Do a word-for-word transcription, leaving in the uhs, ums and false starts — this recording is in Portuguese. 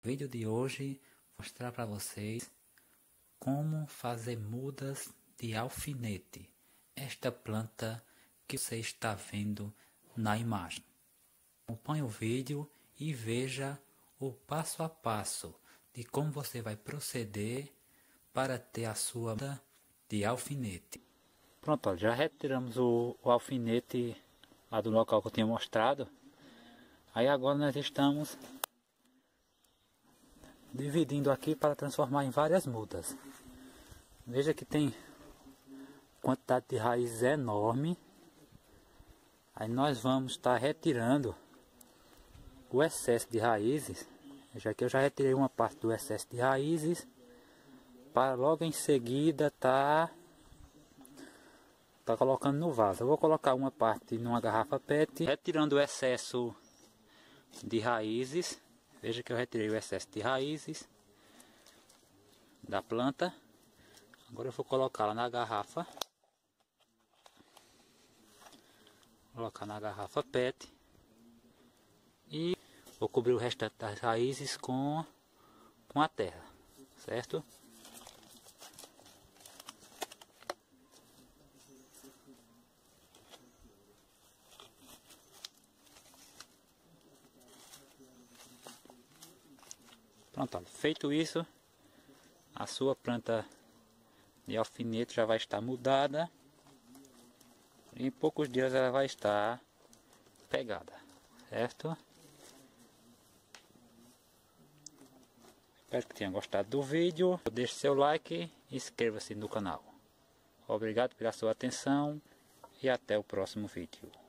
No vídeo de hoje vou mostrar para vocês como fazer mudas de alfinete, esta planta que você está vendo na imagem. Acompanhe o vídeo e veja o passo a passo de como você vai proceder para ter a sua muda de alfinete. Pronto, ó, já retiramos o, o alfinete lá do local que eu tinha mostrado. Aí agora nós estamos dividindo aqui para transformar em várias mudas. Veja que tem quantidade de raízes enorme. Aí nós vamos estar retirando o excesso de raízes. Já que eu já retirei uma parte do excesso de raízes, para logo em seguida tá tá colocando no vaso. Eu vou colocar uma parte numa garrafa pet, retirando o excesso de raízes. Veja que eu retirei o excesso de raízes da planta. Agora eu vou colocá-la na garrafa. Colocar na garrafa pet. E vou cobrir o restante das raízes com, com a terra, certo? Pronto, olha, feito isso, a sua planta de alfinete já vai estar mudada. E em poucos dias ela vai estar pegada, certo? Espero que tenha gostado do vídeo. Deixe seu like e inscreva-se no canal. Obrigado pela sua atenção e até o próximo vídeo.